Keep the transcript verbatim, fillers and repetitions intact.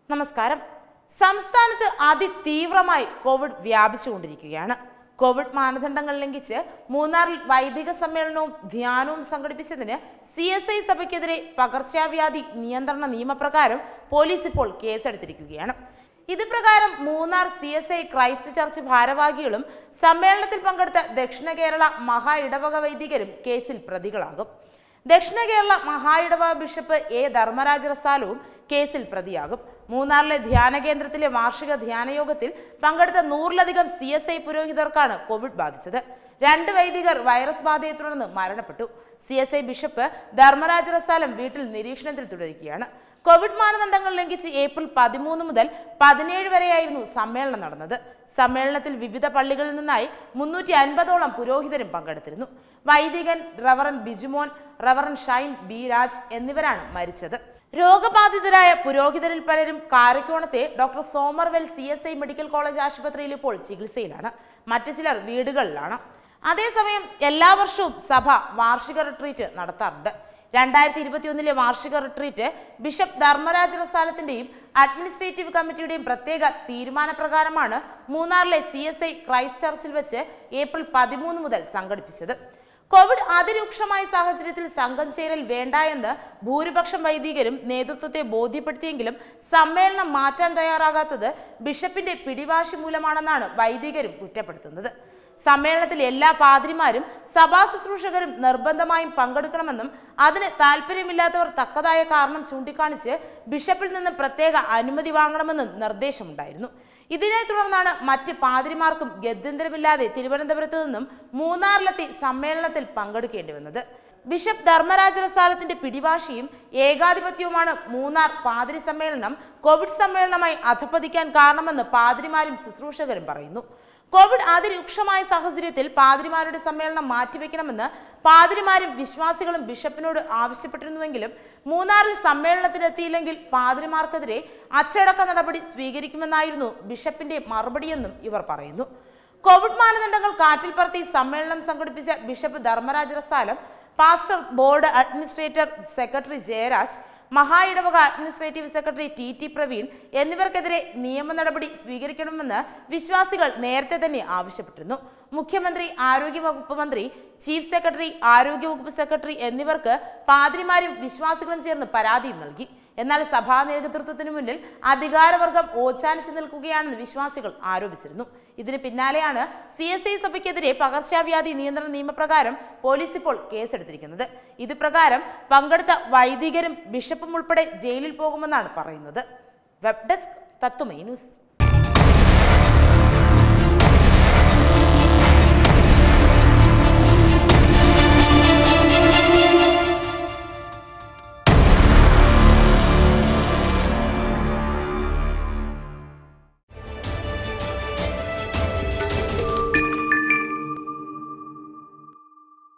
നമസ്കാരം. സംസ്ഥാനത്ത് അതിതീവ്രമായി Covid വ്യാപിച്ചുകൊണ്ടിരിക്കുകയാണ്. Covid മാനദണ്ഡങ്ങൾ ലംഘിച്ച് മൂന്നാറിൽ വൈദിക സമ്മേളനവും ധ്യാനവും സംഘടിപ്പിച്ചതിന് സി എസ് ഐ സഭയ്ക്കെതിരെ പകർച്ചവ്യാധി നിയന്ത്രണ നിയമപ്രകാരം പോലീസ് ഇപ്പോൾ കേസെടുത്തിരിക്കുകയാണ്. ഇത് പ്രകാരം Munnar C S I Christ church ഭാരവാഹികളും സമ്മേളനത്തിൽ പങ്കെടുത്ത ദക്ഷിണ കേരള മഹാ ഇടവക വൈദികരും കേസിൽ പ്രതികളാകും. ദക്ഷിണ കേരള മഹാ ഇടവക ബിഷപ്പ് എ ധർമ്മരാജ് റസാലവും കേസിൽ പ്രതിയാകും. മൂന്നാറിലെ ധ്യാന കേന്ദ്രത്തിലെ വാർഷിക ധ്യാനയോഗത്തിൽ പങ്കെടുത്ത നൂറിലധികം സി എസ് ഐ പുരോഹിതർക്കാണ് കോവിഡ് ബാധിച്ചത്. രണ്ട് വൈദികർ വൈറസ് ബാധയെ തുടർന്ന് മരണപ്പെട്ടു. C S I bishop Dharmaraj Rasalam വീട്ടിൽ നിരീക്ഷണത്തിൽ തുടരുകയാണ്. കോവിഡ് മാനദണ്ഡങ്ങൾ ലംഘിച്ച് ഏപ്രിൽ പതിമൂന്ന് മുതൽ പതിനേഴ് വരെയായിരുന്നു സമ്മേളനം നടന്നത്. സമ്മേളനത്തിൽ വിവിധ പള്ളികളിൽ നിന്നായി മുന്നൂറ്റി അൻപതോളം പുരോഹിതരും പങ്കെടുത്തിരുന്നു. വൈദികൻ reverend Bijumon, reverend Shine B Raj എന്നിവരാണ് മരിച്ചത്. രോഗബാധിതരായ പുരോഹിതരിൽ പലരും കാരക്കോണത്തെ doctor Somervell C S I medical college ആശുപത്രിയിൽ ഇപ്പോൾ ചികിത്സയിലാണ്. മറ്റു ചിലർ വീടുകളിലാണ്. അതേസമയം എല്ലാ വർഷവും സഭ വാർഷിക റിട്രീറ്റ് നടത്താറുണ്ട്. രണ്ടായിരത്തി ഇരുപത്തി ഒന്നിലെ വാർഷിക റിട്രീറ്റ് ബിഷപ്പ് ധർമ്മരാജ് റസാലത്തിന്റെയും അഡ്മിനിസ്ട്രേറ്റീവ് കമ്മിറ്റിയുടെയും പ്രത്യേക തീരുമാനപ്രകാരമാണ് മൂന്നാറിലെ സി എസ് ഐ ക്രൈസ്റ്റ് ചർച്ചിൽ വെച്ച് ഏപ്രിൽ പതിമൂന്ന് മുതൽ സംഘടിപ്പിച്ചത്. കോവിഡ് അതിരൂക്ഷമായ സാഹചര്യത്തിൽ സംഘം ചേരൽ വേണ്ട എന്ന് ഭൂരിപക്ഷം വൈദികരും നേതൃത്വത്തെ ബോധ്യപ്പെടുത്തിയെങ്കിലും സമ്മേളനം മാറ്റാൻ തയ്യാറാകാത്തത് ബിഷപ്പിന്റെ പിടിവാശി മൂലമാണെന്നാണ് വൈദികരും കുറ്റപ്പെടുത്തുന്നത്. സമ്മേളനത്തിൽ എല്ലാ പാദ്രിമാരും സഭാ ശുശ്രൂഷകരും നിർബന്ധമായും പങ്കെടുക്കണമെന്നും അതിന് താല്പര്യമില്ലാത്തവർ തക്കതായ കാരണം ചൂണ്ടിക്കാണിച്ച് ബിഷപ്പിൽ നിന്ന് പ്രത്യേക അനുമതി വാങ്ങണമെന്നും നിർദ്ദേശമുണ്ടായിരുന്നു. ഇതിനെ തുടർന്നാണ് മറ്റ് പാദ്രിമാർക്കും ഗത്യന്തരമില്ലാതെ തിരുവനന്തപുരത്ത് നിന്നും മൂന്നാറിലെത്തി സമ്മേളനത്തിൽ പങ്കെടുക്കേണ്ടി വന്നത്. ബിഷപ്പ് ധർമ്മരാജ് റസാലത്തിന്റെ പിടിവാശിയും ഏകാധിപത്യവുമാണ് മൂന്നാർ പാദ്രി സമ്മേളനം കോവിഡ് സമ്മേളനമായി അധപ്പതിക്കാൻ കാരണമെന്ന് പാദ്രിമാരും ശുശ്രൂഷകരും പറയുന്നു. കോവിഡ് അതിരൂക്ഷമായ സാഹചര്യത്തിൽ പാദ്രിമാരുടെ സമ്മേളനം മാറ്റിവെക്കണമെന്ന് പാദ്രിമാരും വിശ്വാസികളും ബിഷപ്പിനോട് ആവശ്യപ്പെട്ടിരുന്നുവെങ്കിലും മൂന്നാറിൽ സമ്മേളനത്തിനെത്തിയില്ലെങ്കിൽ പാദ്രിമാർക്കെതിരെ അച്ചടക്ക നടപടി സ്വീകരിക്കുമെന്നായിരുന്നു ബിഷപ്പിന്റെ മറുപടിയെന്നും ഇവർ പറയുന്നു. കോവിഡ് മാനദണ്ഡങ്ങൾ കാറ്റിൽ പറത്തി സമ്മേളനം സംഘടിപ്പിച്ച bishop Dharmaraj Rasalam, pastor board administrator secretary Jayaraj, മഹാ ഇടവക administrative secretary T T Praveen എന്നിവർക്കെതിരെ നിയമ നടപടി സ്വീകരിക്കണമെന്ന് വിശ്വാസികൾ നേരത്തെ തന്നെ ആവശ്യപ്പെട്ടിരുന്നു. മുഖ്യമന്ത്രി, ആരോഗ്യവകുപ്പ് മന്ത്രി, ചീഫ് സെക്രട്ടറി, ആരോഗ്യവകുപ്പ് സെക്രട്ടറി എന്നിവർക്ക് പാദ്രിമാരും വിശ്വാസികളും ചേർന്ന് പരാതിയും നൽകി. എന്നാൽ സഭാ നേതൃത്വത്തിനു മുന്നിൽ അധികാരവർഗം ഓച്ചാനിച്ചു നിൽക്കുകയാണെന്ന് വിശ്വാസികൾ ആരോപിച്ചിരുന്നു. ഇതിന് പിന്നാലെയാണ് സി എസ് ഐ സഭയ്ക്കെതിരെ പകർച്ചവ്യാധി നിയന്ത്രണ നിയമപ്രകാരം പോലീസ് ഇപ്പോൾ കേസെടുത്തിരിക്കുന്നത്. ഇത് പ്രകാരം പങ്കെടുത്ത വൈദികരും ബിഷപ്പും ഉൾപ്പെടെ ജയിലിൽ പോകുമെന്നാണ് പറയുന്നത്. Web desk Tatwamayi news.